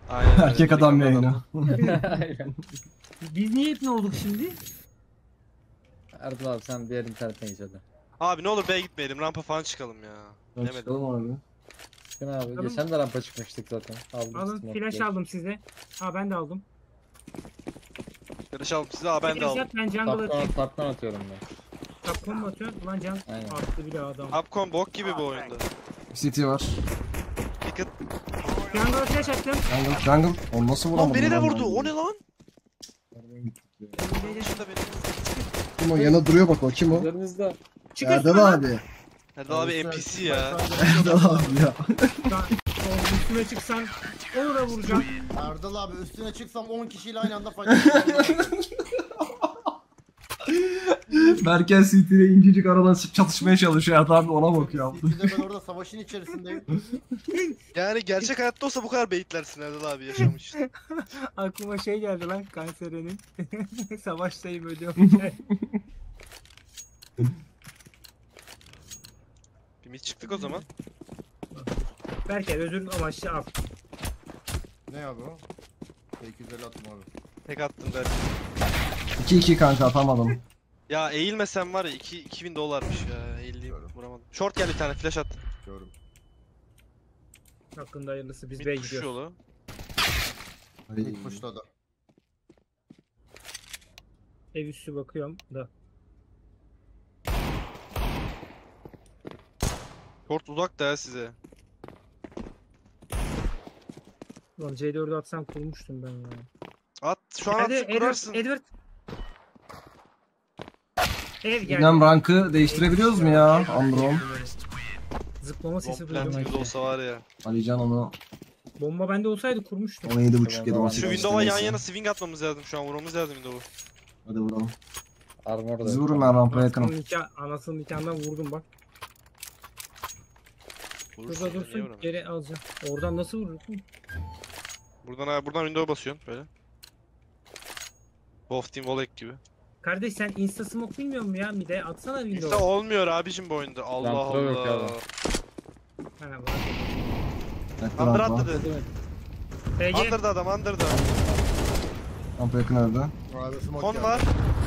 Aynen. Erkek adam yayını. Aynen. Biz niye hep ne olduk şimdi? Erdal abi sen diğer internetten geç hadi. Abi ne olur B'ye gitmeyelim. Rampa falan çıkalım ya. Bilemedim. Çıkalım abi. Çıkın abi. Bakalım. Geçen de rampa çıkmıştık zaten. Aldım Alın smoke flash diye. aldım size. Ha ben de aldım. Yarış aldım size. Ben de Flash aldım. at, ben jungle atayım. Taptan atıyorum ben. Tapkon mu atıyorsun? Ulan can Aynen. attı bile adam. Upcom bok gibi bu oyunda. City var. Dikkat. Jungle'a flash attım. Jungle. Onu nasıl Lan vuramadım? beni de ben vurdu. ya? O ne lan? Önünde Dışında beni. Kim o? Yana duruyor bak o. Kim o? Üzerinizde. çık Erdal üstüme. abi. Erdal abi NPC ya. Erdal abi ya. Üstüme çıksan onu da vuracağım. Erdal abi üstüne çıksam 10 kişiyle aynı anda faydalanırım. Berken City ile incecik aradan çatışmaya çalışıyor. Erdal abi ona bakıyor. Bir de ben orada savaşın içerisindeyim. Yani gerçek hayatta olsa bu kadar beyitlersin Erdal abi yaşamış. Aklıma şey geldi lan kanserenin. Savaştayım ölüyorum. Bir mid çıktık o zaman. Berke özür amaçlı al. Ne abi o? 250 attım abi. Tek attım der. 2-2 kanka atamadım. Ya eğilmesem var ya 2000 dolarmış ya. Eğildiğim vuramadım. Short geldi bir tane flash attı. Gördüm. Hakkında hayırlısı biz Mid B'ye push gidiyoruz. yolu. Ay. İlk pushladı. Ev üstü bakıyorum da. Short uzak da ya size. Ulan C4'ü atsam kurmuştum ben ya. At şu an Hadi atsa kurarsın. Edward. Ev geldi. İnan rankı değiştirebiliyoruz mu ya? Androm. Zıplama sesi Bomb plant duydum. gibi de olsa var ya. Alican onu Bomba bende olsaydı kurmuştum. 17.5 ya da Şu 18. window'a yan yana swing atmamız lazım şu an vurmamız lazım window'u. Hadi vuralım. Armor da. Bizi vurun, ben rampaya yakınım. Anasının nikahından vurdum bak. Vurursun Şurada ya, niye dursun vuramıyorsun? geri alacağım. Oradan nasıl vurursun? Buradan window'a basıyorsun böyle. Wolf Team Volek gibi. Kardeş sen Insta Smoke bilmiyor musun ya? Bir de atsana İnsta Windows'a. olmuyor abicim bu oyunda. Allah Rampa yok Allah. ya. Ha, var. Bekle Under rampa. atladı. PG. Under'da adam under'da. Rampa yakın öldü. Abi smoke Kon geldi. var.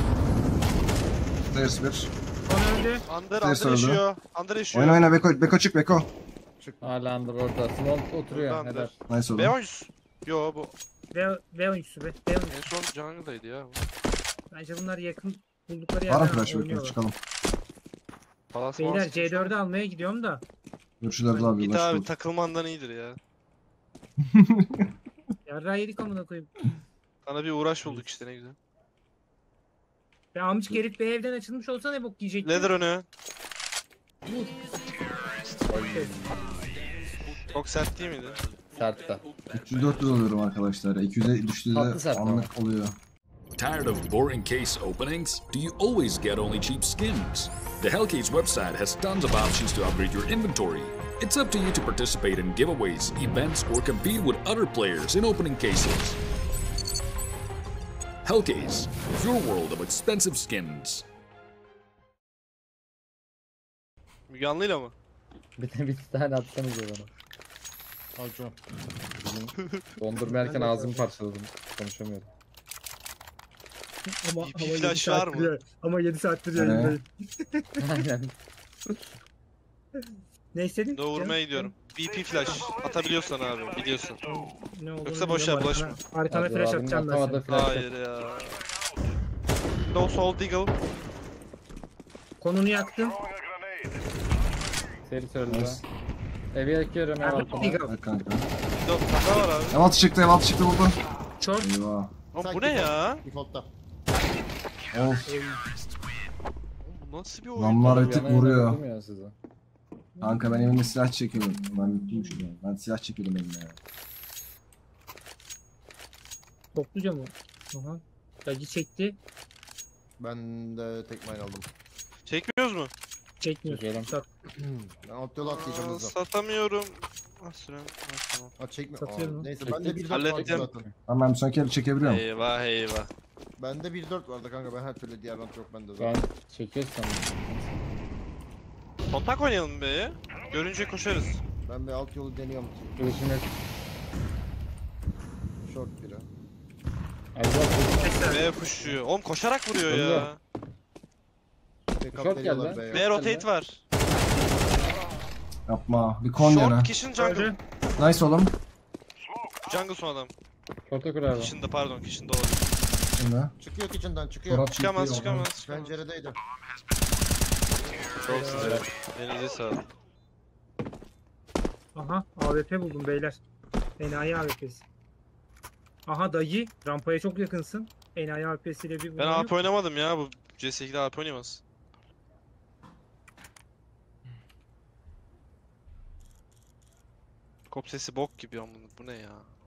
Stairs 1. Son öldü. Under Neyse, under öldü. yaşıyor. Under yaşıyor. Oyna oyna Beko. Beko çık Beko. Hala under orada. Smoke oturuyor. Under. Helal. Nice B oldu. oyuncusu. Yo bu V oyuncusu be. V oyuncusu. en son jungle'daydı ya. Bence bunlar yakın buldukları Var mı yerden flash Beko? oynuyorlar. Çıkalım. Palas Beyler malas C4'ü almaya gidiyorum da. Görüşürüz Erdal abi. Git abi Ulaştık. takılmandan iyidir ya. Yarrağı yedik amına koyayım. Sana bir uğraş bulduk işte ne güzel. Ya amcık herif bir evden açılmış olsa ne bok yiyecekti? Leather önü. Çok sert değil miydi? Sertte. 300-400 alıyorum arkadaşlar. 200'e düştü Tatlı de sert ama. anlık oluyor. Tired of boring case openings? Do you always get only cheap skins? The Hellcase website has tons of options to upgrade your inventory. It's up to you to participate in giveaways, events, or compete with other players in opening cases. Hellcase, your world of expensive skins. Müge Anlı'yla mı? Bir tane atsanız bana. Alacağım. Dondurma yerken ağzımı parçaladım. Konuşamıyorum. Ama, Bir flash var mı? Ama 7 saattir Evet. yayındayım. Aynen. Ne istedin? Doğurmaya gidiyorum. VP flash atabiliyorsan abi biliyorsun. Ne olduğunu Yoksa boş bilmiyorum, ver, bulaşma. Arkana Hadi flash abinin atacağım ben atamadığı sana. flash Hayır ya. No soul deagle. Konunu yaktım. Seri söyledi. Nice. Evi yakıyorum ev altına. Eagle. Bak kanka. No kaka var abi. Evat çıktı buldu. Short. Eyvah. Oğlum bu ne ya? Default'ta. Of. Bu nasıl bir oyun? Lamlar bir tık vuruyor. Vurmuyor size. Kanka ben evimde silah çekiyordum. Ben bittim şu an. Ben silah çekiyordum elimde ya. Topluca mı? Aha. Acı çekti. Ben de tek mine aldım. Çekmiyoruz mu? Çekmiyor. Çekelim. Sat. Ben alt yola atlayacağım hızlı. Satamıyorum. Ah süren. Ah, tamam. Ha çekme. Satıyorum Aa, lan. neyse bende 1.4 vardı Hallettim. zaten. Tamam ben bir sonraki eli çekebiliyorum. Eyvah eyvah. Bende 1.4 vardı kanka, ben her türlü diğer round yok bende zaten. Ben çekiyoruz sanırım. Kontak oynayalım be. Görünce koşarız. Ben bir alt yolu deniyorum. Görüşüm yok. Short biri. Erdal B pushuyor. Oğlum koşarak vuruyor Öldü. ya. Backup Short veriyorlar geldi. B'ye. B rotate var. Yapma. Bir kon yana. Short kitchen jungle. Öldü. Nice oğlum. Jungle son adam. Short'a kur abi. Kitchen'da pardon kitchen'da olabilir. Şimdi. Çıkıyor kitchen'dan çıkıyor. Çorap Çıkamaz çekiyor. çıkamaz. çıkamaz. Penceredeydi. Çok güzel. Elinize sağlık. Aha AWP buldum beyler. Enayi AWP'si. Aha dayı rampaya çok yakınsın. Enayi AWP'siyle bir Ben vuruyor. AP oynamadım ya bu CS2'de AP oynayamaz. Kop sesi bok gibi ama bu ne ya?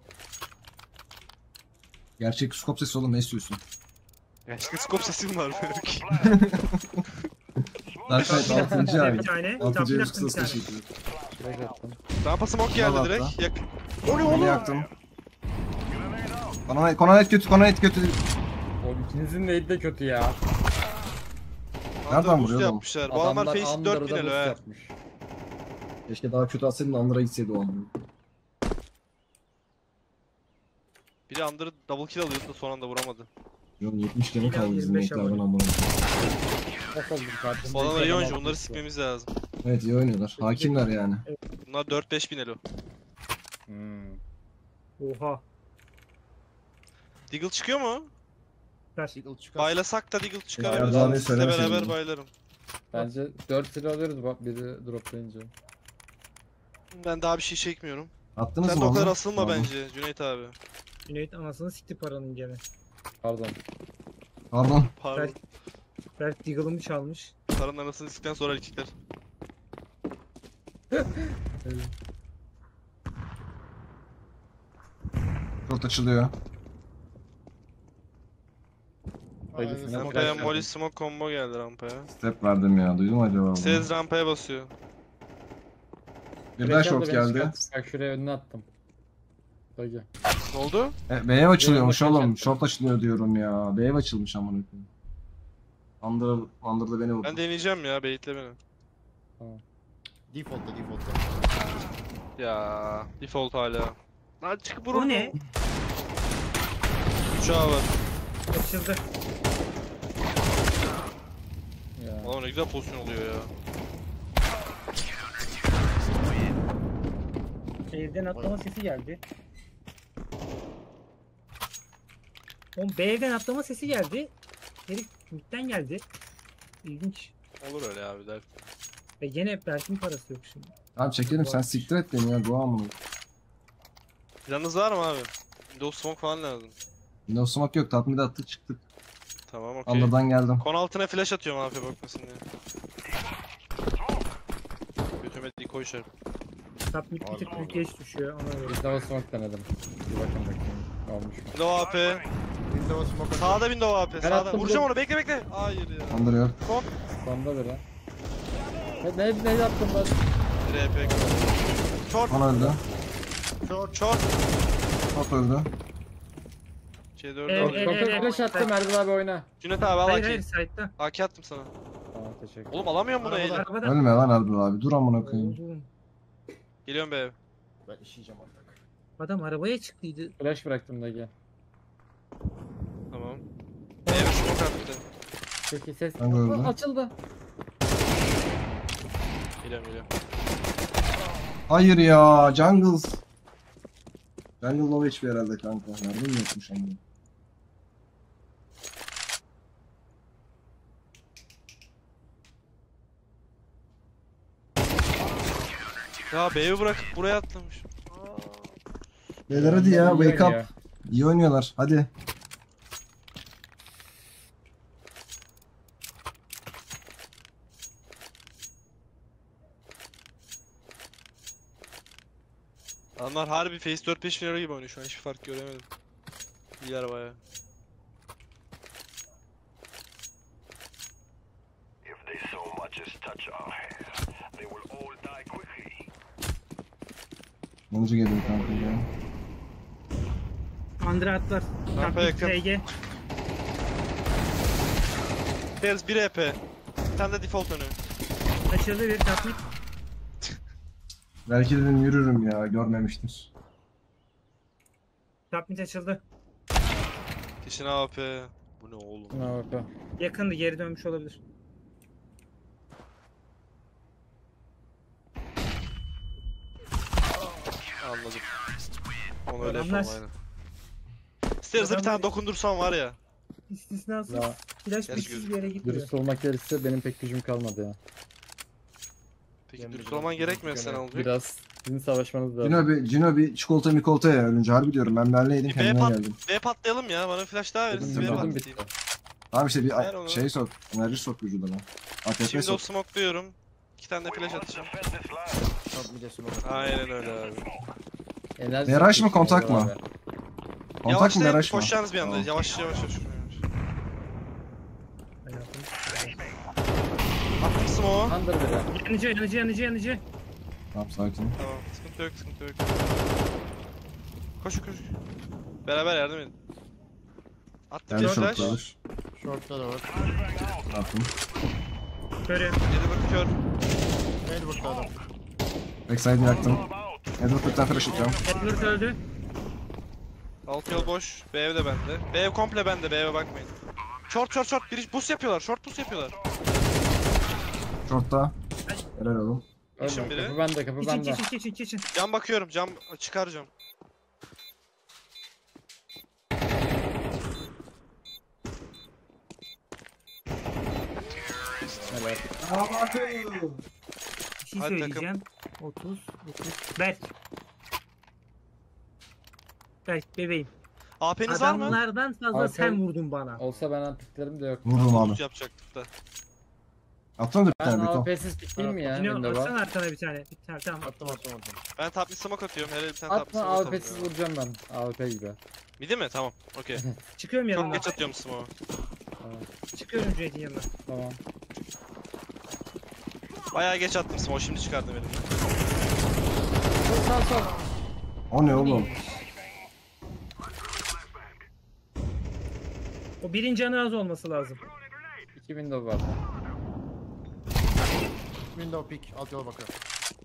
Gerçek skop sesi oğlum, ne istiyorsun? Gerçekten scope sesi mi var belki? Darkseid 6. ay. Bir tane. 6. Tam ay yaktım bir ustası tane. teşekkür. Direkt attım. Rampa smoke geldi Valla direkt. atla. Yak. Onu yaktım. Konanet kötü, konanet kötü. Oğlum ikinizin neydi de kötü ya. Nereden Under boost vuruyor oğlum? yapmışlar. Bu adamlar face 4000 Under'da elo boost he. yapmış. Keşke daha kötü atsaydın da Under'a gitseydi o an. Biri under double kill alıyordu da son anda vuramadı. Yok 70 canı kaldı bizim 25 renklerden abone. amına. Bak oğlum kardeşim. Bu adamlar iyi oyuncu bunları sikmemiz lazım. Evet iyi oynuyorlar. Hakimler yani. Bunlar 4-5 bin elo. Oha. Deagle çıkıyor mu? Ver. Eagle çıkar. Baylasak da Deagle Ya, çıkarabiliriz. Erdal Bey Sizle söylemeseydin beraber bunu. baylarım. Bence 4 kilo alıyoruz bak biri droplayınca. Ben daha bir şey çekmiyorum. Attınız Sen mı de o kadar onu? asılma Tamam. bence Cüneyt abi. Cüneyt anasını sikti paranın gene. Pardon. Pardon. Pardon. Berk Deagle'ımı çalmış. Paranın anasını sikten sonra erkekler. Short açılıyor. Haydi Aynen, sen smoke Rampaya açtı. molly smoke combo geldi rampaya. Step verdim ya. Duydun mu acaba bunu? Sez rampaya basıyor. Bir daha short geldi. Bak şuraya önüne attım. Bagi. Ne oldu? B'ye açılıyormuş Benim oğlum. bakış Short açılıyor diyorum ya. B'ye açılmış amına koyayım. Under'da beni vurdu. Ben deneyeceğim ya baitle beni. Default'ta. Ya default hala. Lan çık vurun. O ne? Uçağı var. Açıldı. Ya. Oğlum ne güzel pozisyon oluyor ya. Evden atlama sesi geldi. Oğlum B evden atlama sesi geldi. Herif midden geldi. İlginç. Olur öyle abi der. Ve gene Berk'in parası yok şimdi. Tamam çekelim, sen siktir et beni ya. Dua amına. Planınız var mı abi? Windows smoke falan lazım. Windows smoke yok. Tatmide attık çıktık. Tamam okey. Under'dan geldim. Kon altına flash atıyorum abi bakmasın diye. Götüme koy şarp. Top mid bir tık geç düşüyor ona göre. Bir daha smoke denedim. Bir bakın bakayım. Olmuş mu? Window AP. Windows smoke. Sağda window AP. Sağda. attım, Vuracağım dur. onu bekle bekle. Hayır ya. Under yok. Sonda biri. Ne yaptım ben? RP. Short. Kon öldü. Short. Short. Short öldü. C4 Evet, alayım. evet. Korkak flash attım Erdal abi oyna. Cüneyt abi al Hayır hayır AK. side'da. AK attım sana. Tamam teşekkür. Oğlum alamıyorum bunu Arabada. eyle. Arabada. Ölme lan Erdal abi. Dur amına koyayım. Oğlum, Geliyorum be. Ben işeyeceğim artık. adam arabaya çıktıydı. Flash bıraktım da gel. Tamam. Eve smoke attı. Peki ses. Ben de öldüm. Açıldı. Geliyorum. Hayır ya. Jungles. Jungle low HP herhalde kanka. Nereden mi yokmuş amına? Ya B'yi bırakıp buraya atlamış. Beyler hadi ya. İyi Wake up. oynuyor. İyi oynuyorlar. Hadi. Adamlar harbi Face 4-5 bin euro gibi oynuyor şu an hiçbir fark göremedim. İyiler baya. Yanıcı geliyor kanka ya. Andre atlar. Rampaya Top yakın. mid TG. Stairs 1 EP. Bir tane de default önü. Açıldı bir top mid. Belki dedim yürürüm ya. Görmemiştir. Top mid açıldı. Kişine AP. Bu ne oğlum? Ne bak. Yakındı, geri dönmüş olabilir. Anladım. Onu öyle Adamlar- yapalım aynen. Stairs'a bir tane dokundursam var ya. İstisnasız. Ya Flash Gerçi bitsiz bir yere gitmiyor. dürüst olmak gerekirse benim pek gücüm kalmadı ya. Peki Benim de dürüst biraz olman dürüst gerekmiyor sen gene. olacak. Biraz sizin savaşmanız lazım. Cino bir çikolata mikolata ya ölünce harbi diyorum. Ben benleydim Bir kendime geldim. B patlayalım ya. Bana flash daha verin. Dedim Siz B tamam. bitti. patlayayım. Tamam işte Ver onu. bir şey sok. Enerji sok vücuduna. ATP Şimdi o sok. smoke'luyorum. 2 tane de flash atacağım. Top mid'e smoke. Aynen öyle abi. Enerji Baraj mı, çekiyor kontak mı? abi. Kontak mı Yavaşlayın, baraj mı? koşacağınız bir anda. Tamam. Yavaş yavaş yavaş. Hayatım. Attım smoke'u. Under biri. Yanıcı. Tamam sakin. Tamam. Sıkıntı yok. Koş. Beraber yardım edin. Attım Geldi bir flash. short alır. Short'ta da var. Attım. Körü. Edward kör. Edward'da adam. Backside'i yaktım. Edward bir tane flash atıyorum. Edward öldü. Alt yol boş. B ev de bende. B ev komple bende. B eve bakmayın. Short. Biri boost yapıyorlar. Short boost yapıyorlar. Short'ta. Helal oğlum. Geçin Ölme, biri. kapı bende kapı bende. Kitchen. Cam bakıyorum. Cam çıkaracağım. Evet. Bir şey Hadi söyleyeceğim. 30. Berk. Berk bebeğim. AP'niz var mı? Adamlardan fazla Arka- sen vurdun bana. Olsa ben antiklerim de yok. Vurdum abi. Boost yapacaktık da. Attım da bir Ben tane Beko. AWP'siz pikleyeyim mi ya? Cino Window'a. atsana arkana bir tane. Bir tane tamam. Attım. Ben top mid smoke atıyorum. Hele bir tane top mid Atma smoke AWP'siz atalım. vuracağım ben. AWP gibi. Midi mi? Tamam. Okey. Çıkıyorum Çok yanına. geç atıyorum smoke'u. Tamam. Çıkıyorum Cüneyt'in yanına. Tamam. Bayağı geç attım smoke'u. Şimdi çıkardım elimden. Sol. O ne oğlum? O birinci canı az olması lazım. 2 window var. Window pick. Alt yola bakıyor.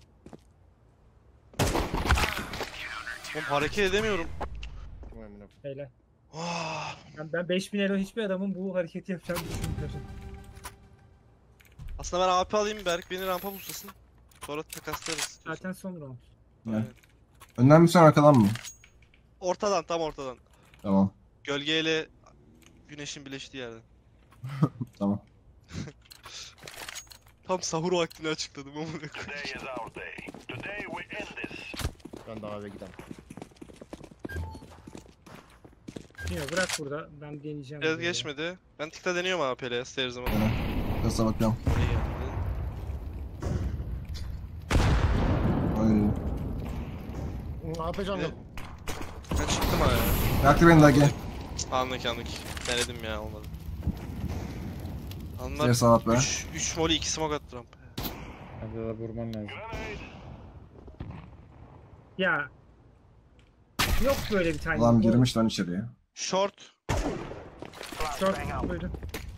Oğlum hareket edemiyorum. Helal. Oh. Ben 5000 elo hiçbir adamın bu hareketi yapacağını düşünmüyorum. Aslında ben AP alayım. Berk beni rampa bulsasın. Sonra takaslarız. Zaten son round. Yani. Önden mi sen arkadan mı? Ortadan, tam ortadan. Tamam. Gölgeyle güneşin birleştiği yerden. Tamam. Tam sahur vaktini açıkladım ama. Ben daha eve gidem. Cino bırak burada. Ben deneyeceğim. Biraz bunu. geçmedi. Ben tıkla deniyorum AP'le stairs'ıma. Tamam. Kasa bakıyorum. İyi geldi. Ay. AP jungle. Ben çıktım ha ya. Yaktı beni daha gel. Anlık. Denedim ya olmadı. Size Anlar sağ be. 3 molly 2 smoke attı rampa. Hadi da vurman lazım. Ya. Yok böyle bir tane. Adam girmiş lan içeriye. Short. Short duydum.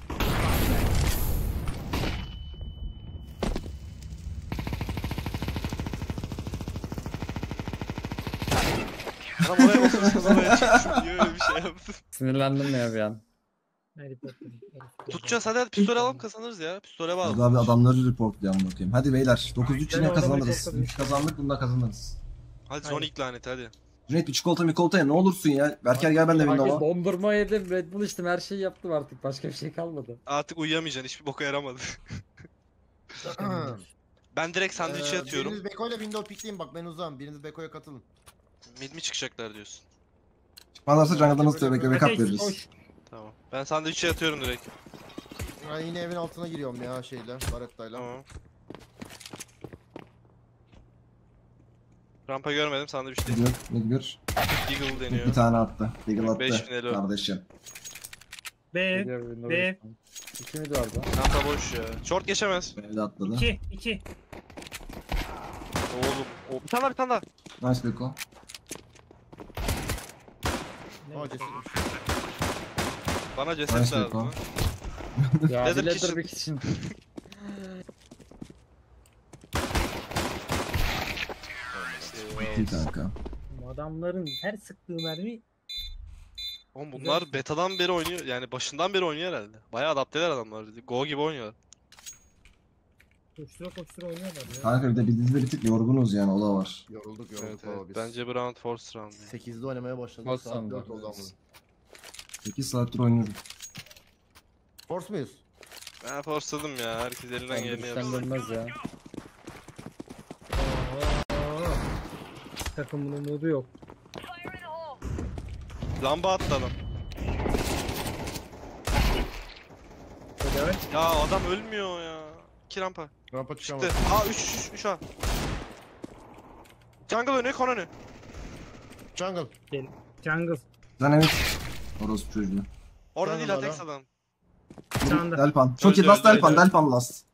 Adam oraya basıyorsunuz oraya çıkmışım diye öyle bir şey yaptım. Sinirlendim ya bir an. Harry Potter. Tutacağız hadi pistol alalım kazanırız ya. Pistole bağlı. Hadi abi adamları reportlayalım bakayım. Hadi beyler 9-3 Ben yine o adamı kazanırız. reportladım. 3 kazandık bunda kazanırız. Hadi son ilk laneti hadi. Cüneyt bir çikolata mikolata ya ne olursun ya. Berker gel ben de Kanka Windows'a. dondurma yedim, Red Bull içtim, her şeyi yaptım artık. Başka bir şey kalmadı. Artık uyuyamayacaksın hiçbir boka yaramadı. Ben direkt sandviçe atıyorum. Biriniz Beko ile window pickleyin bak ben uzağım. Biriniz Beko'ya katılın. Mid mi çıkacaklar diyorsun? Çıkmazlarsa jungle'dan hızlı backup Ateş, veririz. koş. Tamam. Ben sandviçe atıyorum direkt. Ben yine evin altına giriyorum ya şeyle. Barettayla. Tamam. Rampa görmedim sandviç değil. Gidiyor. Ne gidiyor? Deagle deniyor. Bir tane attı. Deagle attı. 5000 elo. Kardeşim. B. Geliyor window. B. 2 mid vardı. Rampa boş ya. Short geçemez. Beni de atladı. 2. Oğlum. Bir tane daha. Nice Beko. Aa cesurmuş. Bana ceset Nice lazım. Beko. ha. Ya Leather bir kitchen. leather bir kitchen. İyi kanka. Adamların her sıktığı mermi Oğlum bunlar betadan beri oynuyor. Yani başından beri oynuyor herhalde. Bayağı adapteler adamlar. Go gibi oynuyorlar. Koştura koştura oynuyorlar ya. Kanka bir de biz de bir tık yorgunuz yani, o da var. Yorulduk Evet, baba evet. biz. Bence bu round force round. Yani. 8'de oynamaya başladık. Boss Saat sandım. 4 oldu amına. 8 saattir oynuyorum. Force muyuz? Ben forceladım ya. Herkes elinden Ben geleni düşten yapsın. dönmez ya. Aa, takımın umudu yok. Lamba attı adam. Helal. Ya adam ölmüyor ya. 2 rampa. Rampa Çıktı. çıkamadı. Aa 3 A. Jungle önü, kon önü. Jungle. Jungle. Sen evet. Orospu çocuğu. Orada Jungle değil adam. Atex adam. Sağında. Delpan. Çok iyi, Öldü, last öldü, Delpan. öldü. Delpan last.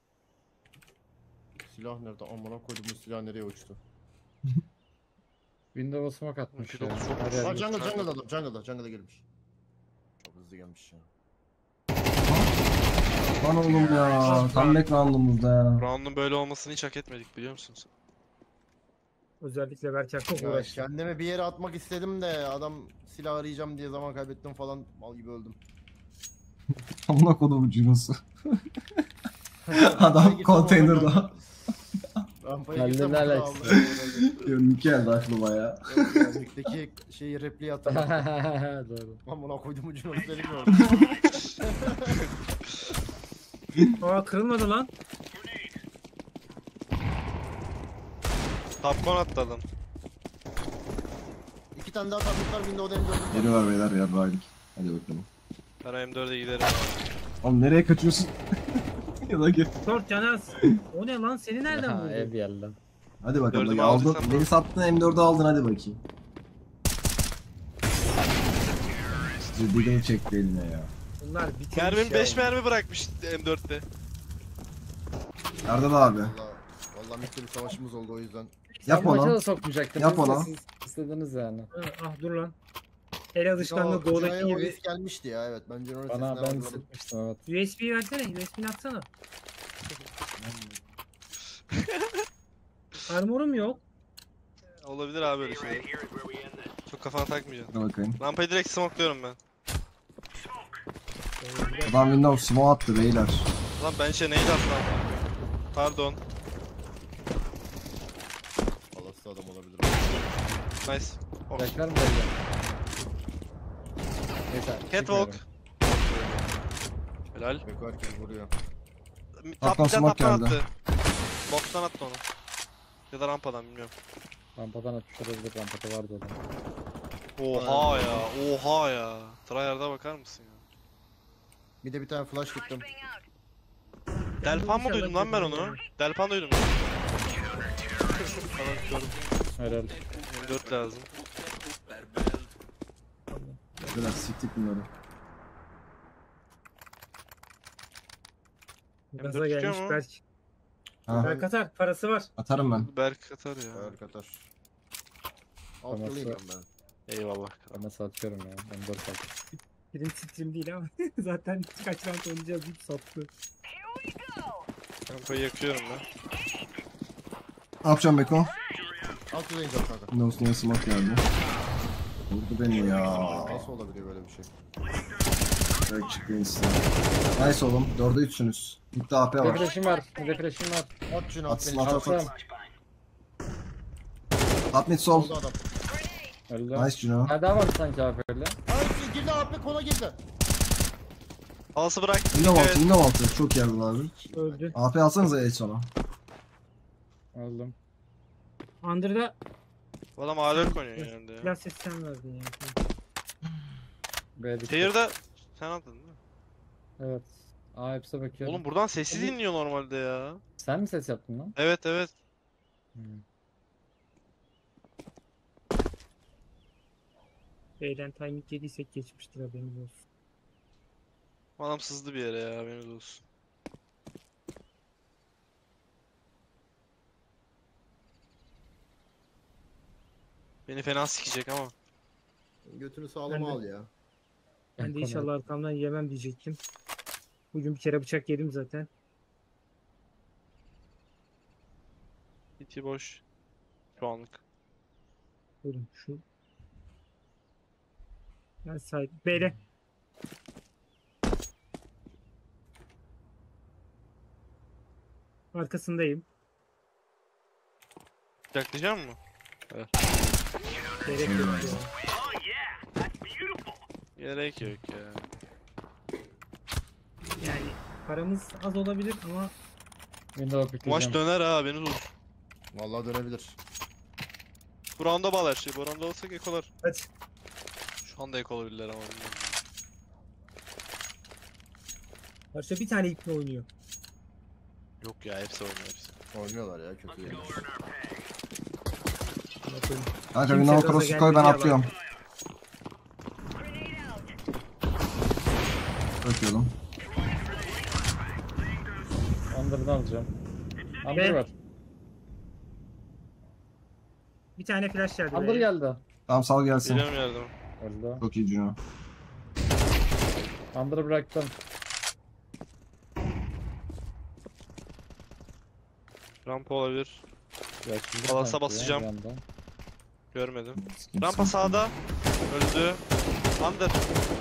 Silah nerede? Amına koydum, bu silah nereye uçtu? Windows'a smoke atmış Pilot ya. çok- Her Aa yer jungle Jungle. jungle adam. Jungle'da gelmiş. Çok hızlı gelmiş ya. Lan oğlum ya. Comeback roundumuzda ya. Round'un böyle olmasını hiç hak etmedik biliyor musunuz? Özellikle Berker çok Ya uğraştı. kendimi bir yere atmak istedim de adam silah arayacağım diye zaman kaybettim falan, mal gibi öldüm. Amına kodumu Cinosu. Adam konteynerda. Rampaya gitsem Kendine burada Alex. aldım. Mükemmel aklıma ya. Mikteki şeyi repliği hatırladım. Doğru. Amına koydum ucunu delik mi? Aa kırılmadı lan. Top con attı adam. 2 tane daha tabletler Windows'da M4'üm. Geliyorlar beyler ya, raylık. Hadi bakalım. Ben M4'e giderim. Oğlum nereye kaçıyorsun? Ya da gel. Short Canaz. O ne lan? Seni nereden Ha, buldu? ev yerden. Hadi bakalım. Dördümü Hadi aldın. aldıysam Beni sattın, M4'ü aldın, hadi bakayım. Deagle çekti eline ya. Bunlar bitirmiş Mermim ya. 5 mermi bırakmış M4'te. Erdal abi. Vallahi mikte bir savaşımız oldu o yüzden. Yap Sen maça onu. da sokmayacaktım. Yap Biz de onu. Siz istediniz yani. Ah dur lan. El alışkanlığı O Go'daki Cino'ya o gibi. his gelmişti ya, evet. Ben Cino'nun Bana sesinden ben anladım. sıkmıştım evet. USB'yi versene. USB'ni atsana. Armorum yok. Olabilir abi öyle şeyler. Çok kafana takmayacaksın. Hadi bakayım. Rampayı direkt smokluyorum ben. Adam Windows smoke attı beyler. Lan ben şey neydi aslan? Pardon. Palası adam olabilir. Nice. Oh. Bekler mi böyle? Neyse. Catwalk. çıkmıyorum. Helal. Beko herkes vuruyor. Kaptan Bir tane smoke taptan geldi. attı. Box'tan attı onu. Ya da rampadan bilmiyorum. Rampadan atmış olabilir. Rampada vardı adam. Oha ya. Oha ya. Tryhard'a bakar mısın ya? Bir de bir tane flash gittim. Delpan mı inşallah duydum lan ben kötü onu? olur. Delpan duydum. Helal. M4 lazım. Beyler siktik bunları. Gaza tutuyor gelmiş mu? Berk. Ha, Berk atar. Parası var. atarım ben. Berk atar ya. Arkadaş. Alt Tamam, yılıyım sağ- Eyvallah. ben. Ben nasıl atıyorum ya. Ben 4 attım. Benim stream değil ama zaten kaç round oynayacağız deyip sattı. Rampayı yakıyorum ben. Ne yapacağım Beko? Alt yılayım kanka. Windows niye smoke geldi? Vurdu beni ya. Nasıl olabiliyor böyle bir şey? Direkt çıkayım size. Nice oğlum. 4'e 3'sünüz. Bitti AP var. Refresh'im var. Refresh'im var. At Cino at Atsın, beni. at, At, at. Atsam. Top mid sol. Oldu adam. Öldü. Nice Cino. Ha daha vardı sanki AFR'le. Ay girdi AP, kola girdi. Halsı bırak. Window altı, Evet. window altı. Çok yardım abi. Öldü. AP alsanıza el sona. Aldım. Under'da Bu adam A4 oynuyor yanında ya. silah sesi sen verdin ya. B dikkat. Tair'da sen attın değil mi? Evet. Aa hepsi bakıyorum. Oğlum buradan sesi dinliyor normalde ya. Sen mi ses yaptın lan? Evet evet. Hmm. B'den timing yediysek geçmiştir haberiniz olsun. Bu adam sızdı bir yere ya haberiniz olsun. Beni fena sikecek ama. Götünü Ben sağlama de- al ya. Ben de Konu- inşallah arkamdan yemem diyecektim. Bugün bir kere bıçak yedim zaten. İti boş. Şu anlık. Buyurun şu. Ben sahip. B'de. Arkasındayım. Yaklayacak mı? Gerek yok ya. Gerek yok ya. Yani paramız az olabilir ama Window Bu maç pikleyeceğim. döner ha, haberiniz olsun. Vallahi dönebilir. Bu rounda bağlı her şey. Bu rounda alırsak ekolar. hadi. Şu anda ek olabilirler ama bilmiyorum. Karşıda bir tane ipne oynuyor. Yok ya, hepsi oynuyor hepsi. Oynuyorlar ya, kötü değil. Bakın. Kanka Kimse Windows gaza cross'u koy ben gelmedi ya atlıyorum. Bakıyordum. Under'ını alacağım. Ve- Under var. Bir tane flash geldi. Under be. geldi. Tamam sal gelsin. Geliyorum yardıma. Öldü. Çok iyi Juno. Under'ı bıraktım. Rampa olabilir. Ya şimdi Palas'a sanki ya, basacağım. bir anda. Görmedim. Kimsin? Rampa sağda. Öldü. Under.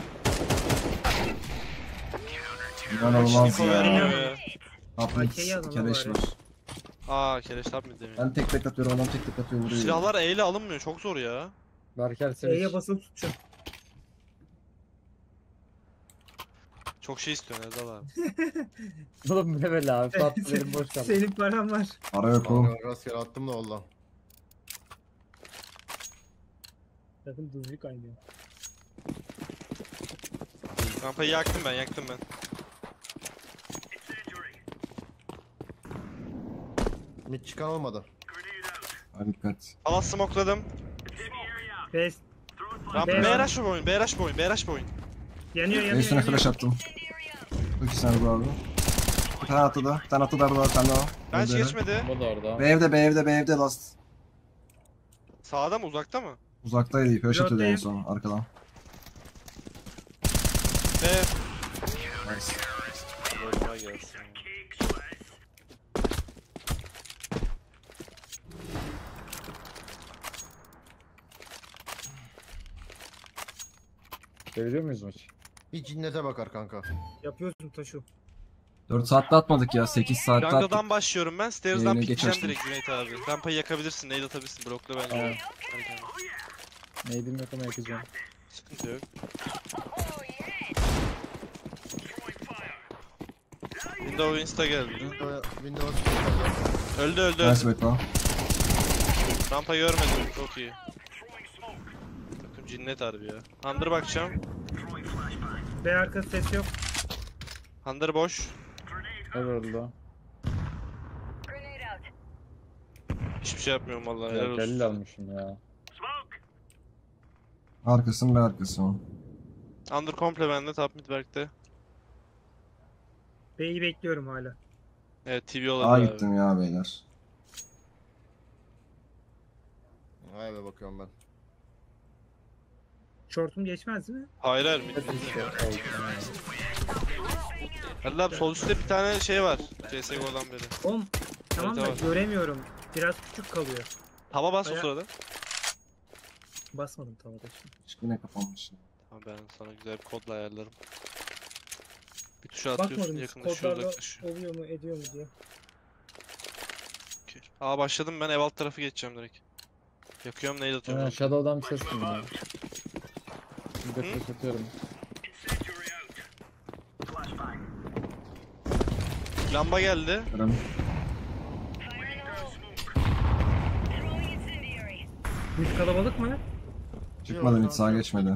İnanılmaz Info vermiyor ya. ya. Kapıyı AK'yi alın kereş bari. var. Aa, keleş tap mı demiyor. Ben tek atıyorum, adam tek atıyor vuruyor. Silahlar E ile alınmıyor. Çok zor ya. Berker seni. E'ye basılı tutacağım. Çok şey istiyorsun Erdal abi. Oğlum ne böyle abi. Tatlılarım boş kaldı. Senin paran var. Para yok oğlum. Kanka rastgele attım da valla. Takım düzlük kaynıyor. Rampayı yaktım ben. Mid çıkan olmadı. Hadi dikkat. Palas smokeladım. Best. Rampa B- BRH bu oyun. BRH bu oyun. Yanıyor yanıyor. Üstüne yanıyor. flash attım. Çok iyi sen bu abi. Bir tane attı da. Bir tane attı da Erdal abi, sen de o. Ben hiç Öldü. geçmedi. Bu da orada. B evde last. Sağda mı, uzakta mı? Uzaktaydı. Flash atıyordu en Pilottayım. son arkadan. B. Nice. Kolay gelsin. Çeviriyor muyuz maçı? Bir cinnete bakar kanka. Yapıyorsun taşı. 4 saatte atmadık ya. 8 saatte attık. Jungle'dan başlıyorum ben. Stairs'dan Yayına pikleyeceğim geçersin. direkt Cüneyt abi. Rampayı yakabilirsin, nade atabilirsin. Blokla bence. Tamam. Hadi kanka. Neydim yok ama yakacağım. Sıkıntı yok. Windows insta geldi. Windows Öldü. Nice Beto. Rampa görmedim. Çok iyi. Takım cinnet harbi ya. Under bakacağım. B arkası ses yok. Under boş. Ev öldü. Hiçbir şey yapmıyorum vallahi. Helal Ya olsun. belli almışım ya. Arkasın ve arkası o. Under komple bende. Top mid back'te. B'yi bekliyorum hala. Evet, TV Aa olabilir abi. gittim ya beyler. Vay be, bakıyorum ben. Short'um geçmez mi? Hayır mid. Hep işte oldu. Hadi abi, sol üstte bir tane şey var. CSGO'dan beri. Oğlum tamam da Evet, göremiyorum. Biraz küçük kalıyor. Tava bas o Bayağı- sırada. Basmadım tavada şimdi. Hiç yine kapanmış. Tamam, ben sana güzel bir kodla ayarlarım. Bir tuşa atıyorsun, Bakmadım hiç yakınlaşıyor, kodlarda uzaklaşıyor. oluyor mu ediyor mu diye. Okey. Aa, başladım ben, ev alt tarafı geçeceğim direkt. Yakıyorum, nade atıyorum. Ha, Shadow'dan bir ses dinliyor. Bir de Hı? flash atıyorum. Lamba geldi. Kırım. Mid kalabalık mı? Çıkmadı mid sağa geçmedi.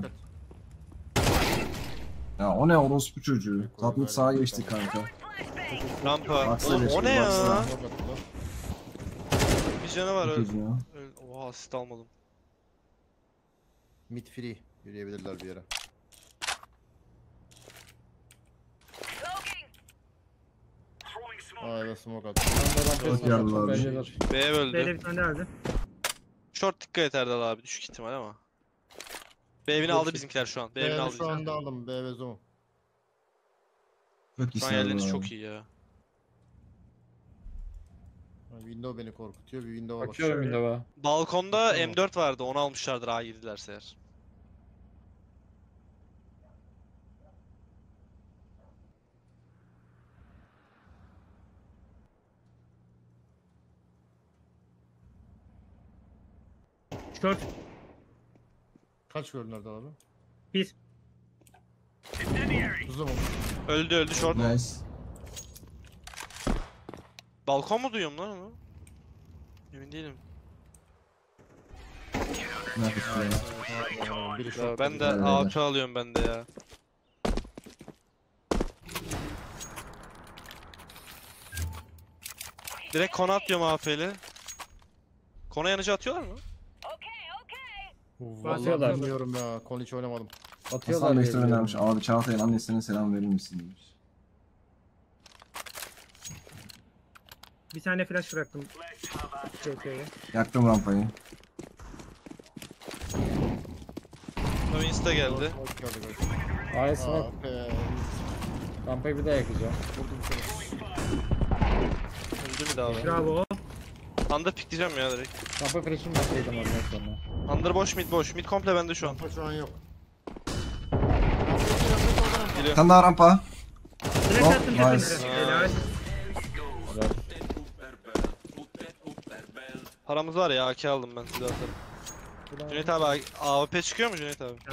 Ya o ne orospu çocuğu. Top mid sağa geçti kanka. Rampa. Baksana Oğlum o şimdi, ne ya? baksana. Bir canı var, Çok öl. iyi ya. Oha, asist almadım. Mid free. Yürüyebilirler bir yere. Vay be, smoke attı. Çok yardım abi. B öldü. B'de bir tane daha öldü. Short dikkat et Erdal abi, düşük ihtimal ama. B evini aldı bizimkiler şu an. B evini aldı Şu bizimkiler. anda aldım. B ve zoom. Çok Şu an iyisin yerleriniz abi. çok iyi ya. Window beni korkutuyor. Bir window'a Bakıyorum bakıyorum. window'a. Balkonda Tamam. M4 vardı, onu almışlardır A girdilerse eğer. Short. Kaç gördün Erdal abi? 1. Uzun mu? Öldü short. Nice. Balkon mu duyuyorum lan onu? Emin değilim. Nice ya. Biri Ya short. ben de Öyle. AP alıyorum ben de ya. Direkt kona atıyorum AP'li. Kona yanıcı atıyorlar mı? Vallahi Atıyorlar. bilmiyorum ya. Konu hiç oynamadım. Atıyorlar Hasan diye Bey biliyorum. önermiş. Abi Çağatay'ın annesine selam verir misin demiş. Bir tane flash bıraktım. CT'ye. Yaktım rampayı. Tabii insta geldi. Hoş geldin kardeşim. Ay smoke. Ah be. Rampayı bir daha yakacağım. Vurdum seni. Öldü bir daha abi. Bravo. Under pikleyeceğim ya direkt. Rampa flash'ını baksaydım ondan sonra. Under boş mid boş. Mid komple bende şu an. Rampa şu an yok. Bir tane daha rampa. Flash Oh, attım nice. tepenize. Helal. Evet. Paramız var ya AK aldım ben size atarım. Cüneyt abi AWP çıkıyor mu Cüneyt abi?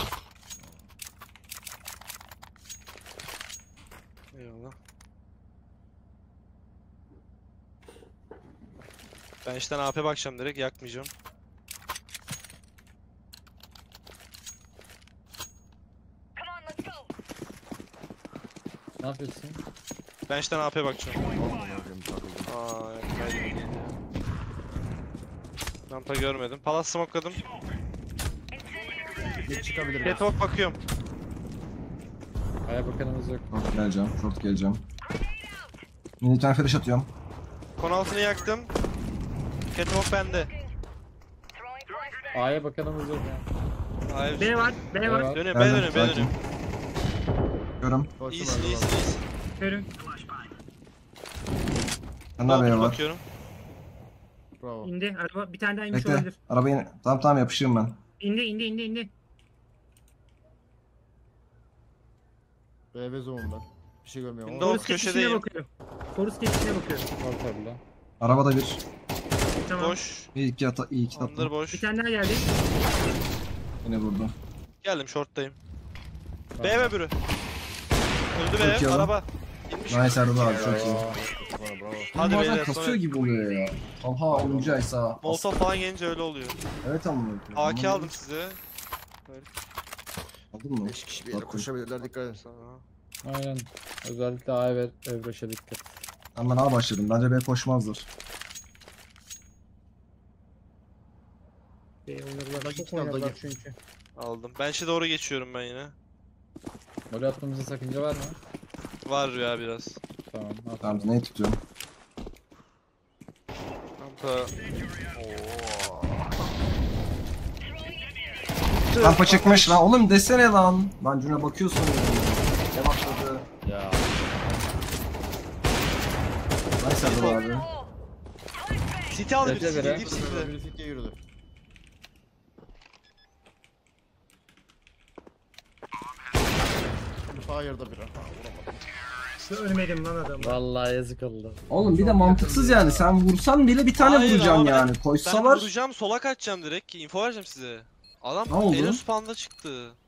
Eyvallah. Ben işten AP bakacağım direkt yakmayacağım. Ne yapıyorsun? Ben işten AP bakacağım. Takıldım. Aa yakmaydı değil ya. Rampa görmedim. Palas smokeladım. Mid çıkabilir. Catwalk bakıyorum. Aya bakanımız yok. Short geleceğim. Short geleceğim. Yine bir tane flash atıyorum. Kon altını yaktım. Catwalk bende. A'ya bakanımız yok ya. Hayır. B var. B var. Evet. Dönüyorum Geldim, ben dönüyorum ben sakin. dönüyorum. Görüm. Koştum İyisin Erdal iyisin abi. iyisin. Körüm. Bir tane daha B'ye var. Bakıyorum. Bravo. İndi. Araba bir tane daha inmiş Bekle. olabilir. Arabayı... Tamam yapışırım ben. İndi. B ve zoom ben. Bir şey görmüyorum Windows. ama. Forus geçişine köşedeyim. bakıyorum. Forus geçişine bakıyorum. Ortada. Arabada bir. Tamam. Boş. İyi iki Under tatlı. boş. Bir tane daha geldi. Yine vurdu. Geldim short'tayım. B ve bürü. Öldü Çok iyi be oğlum. araba. İnmiş. Nice Erdal abi çok iyi. Bravo, bravo. Hadi Bazen beyler kasıyor sonra. gibi oluyor ya. Talha oyuncuysa. Molotov falan gelince öyle oluyor. Evet ama. AK aldım size. Aldın mı? 5 kişi bir yere Bakın. koşabilirler, dikkat edin. Sana. Aynen. Özellikle A'ya ve Evreş'e dikkat. Ben A başladım. Bence B koşmazdır. Oynadılar. Dayı Çok kitabı oynadılar dayı. çünkü. Aldım. Ben şimdi doğru geçiyorum ben yine. Böyle atmamıza sakınca var mı? Var ya biraz. Tamam. At. Tamam ne tutuyorum? Rampa. Rampa çıkmış lan. Oğlum desene lan. Lan Cün'e bakıyorsun. Ne başladı? Ya. Nice Erdal abi. City aldı bir Bekle City. bire. Deep City'de. Biri City'ye yürüdü. Bir fire'da biri. Ha, vuramadım. Ölmedim lan adamı. Vallahi yazık oldu. Oğlum bir de mantıksız yani. Sen vursan bile bir tane Hayır vuracaksın abi, yani. Ben Koysalar. vuracağım sola kaçacağım direkt ki info vereceğim size. Adam Ne oldu? Elos Panda çıktı.